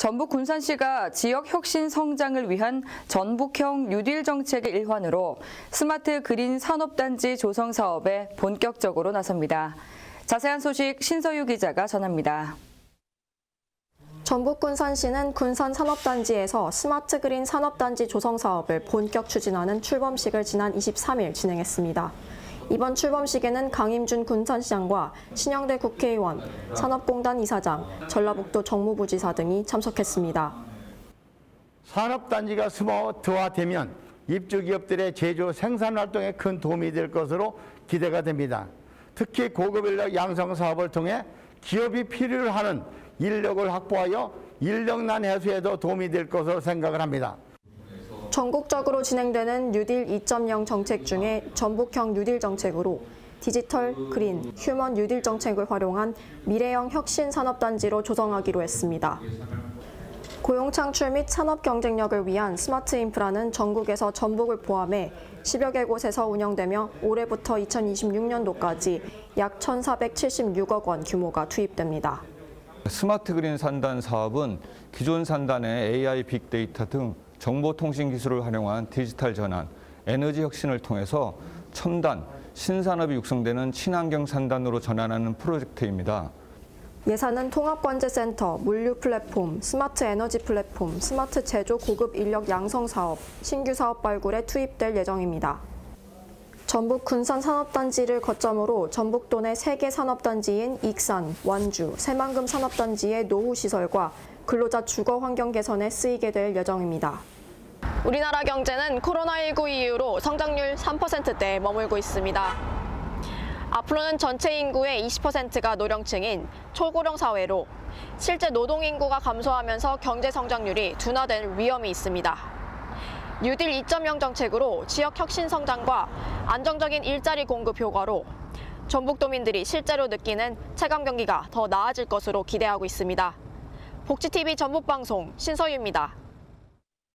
전북 군산시가 지역 혁신 성장을 위한 전북형 뉴딜 정책의 일환으로 스마트 그린 산업단지 조성 사업에 본격적으로 나섭니다. 자세한 소식 신서유 기자가 전합니다. 전북 군산시는 군산 산업단지에서 스마트 그린 산업단지 조성 사업을 본격 추진하는 출범식을 지난 23일 진행했습니다. 이번 출범식에는 강임준 군산시장과 신영대 국회의원, 산업공단 이사장, 전라북도 정무부지사 등이 참석했습니다. 산업단지가 스마트화되면 입주기업들의 제조 생산활동에 큰 도움이 될 것으로 기대가 됩니다. 특히 고급 인력 양성 사업을 통해 기업이 필요로 하는 인력을 확보하여 인력난 해소에도 도움이 될 것으로 생각을 합니다. 전국적으로 진행되는 뉴딜 2.0 정책 중에 전북형 뉴딜 정책으로 디지털, 그린, 휴먼 뉴딜 정책을 활용한 미래형 혁신 산업단지로 조성하기로 했습니다. 고용 창출 및 산업 경쟁력을 위한 스마트 인프라는 전국에서 전북을 포함해 10여 개 곳에서 운영되며 올해부터 2026년도까지 약 1,476억 원 규모가 투입됩니다. 스마트 그린 산단 사업은 기존 산단의 AI, 빅데이터 등 정보통신 기술을 활용한 디지털 전환, 에너지 혁신을 통해서 첨단, 신산업이 육성되는 친환경 산단으로 전환하는 프로젝트입니다. 예산은 통합관제센터, 물류 플랫폼, 스마트 에너지 플랫폼, 스마트 제조 고급 인력 양성 사업, 신규 사업 발굴에 투입될 예정입니다. 전북 군산 산업단지를 거점으로 전북도 내 3개 산업단지인 익산, 완주, 새만금 산업단지의 노후시설과 근로자 주거 환경 개선에 쓰이게 될 예정입니다. 우리나라 경제는 코로나19 이후로 성장률 3%대에 머물고 있습니다. 앞으로는 전체 인구의 20%가 노령층인 초고령 사회로 실제 노동 인구가 감소하면서 경제 성장률이 둔화될 위험이 있습니다. 뉴딜 2.0 정책으로 지역 혁신 성장과 안정적인 일자리 공급 효과로 전북도민들이 실제로 느끼는 체감 경기가 더 나아질 것으로 기대하고 있습니다. 복지TV 전북방송 신서유입니다.